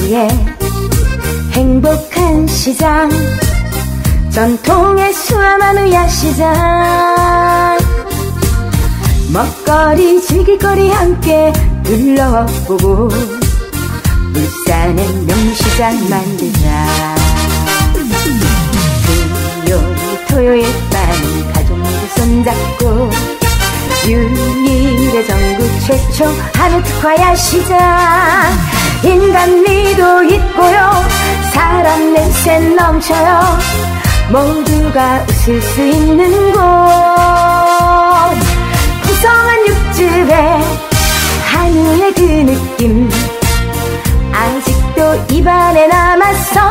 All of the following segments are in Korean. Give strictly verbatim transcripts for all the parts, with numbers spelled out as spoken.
육지의 행복한 시장, 전통의 수아마누 야시장. 먹거리 즐길거리 함께 둘러보고 울산의 명시장 만들자. 금요일 토요일 밤 가족 모두 손잡고 유일의 전국 최초 한우 특화 야시장. 인간미도 있고요, 사람 냄새 넘쳐요. 모두가 웃을 수 있는 곳, 구성한 육즙에 한우의 그 느낌 아직도 입안에 남았어.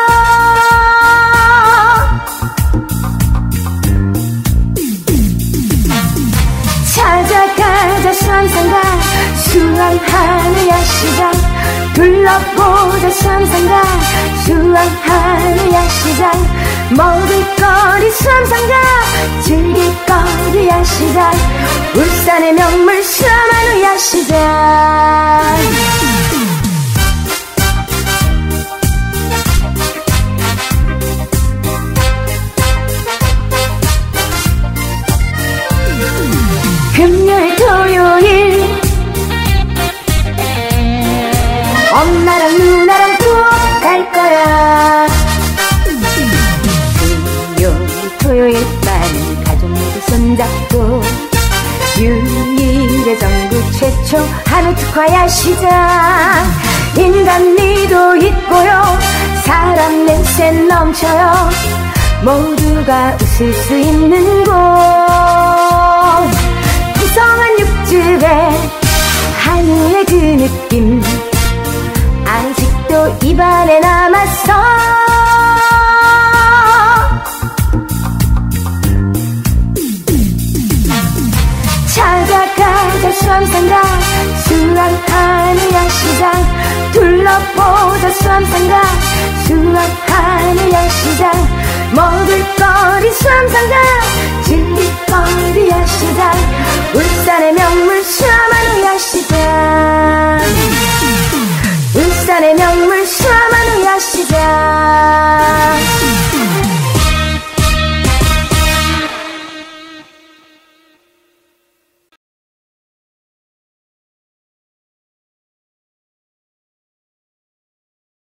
찾아가자 수암산가 수암 한우 야시장. 둘러보자 수암산가 수암 한우 야시장. 먹을거리 수암산가 즐길거리 야시장. 울산의 명물 수암 한우 야시장. 금요일 토요일 엄마랑 누나랑 꼭 갈 거야. 금요일 토요일 밤 가족 모두 손잡고 유일의 전국 최초 한우 특화 야시장. 인간미도 있고요, 사람 냄새 넘쳐요. 모두가 웃을 수 있는 곳, 구성한 육즙에 한우의 그 느낌 아직도 입안에 남았어. 찾아가자 수암산가 수암 한우 야시장. 둘러보자 수암산가 수암 한우 야시장. 먹을거리 수암산가 즐길거리 야시장. 울산의 명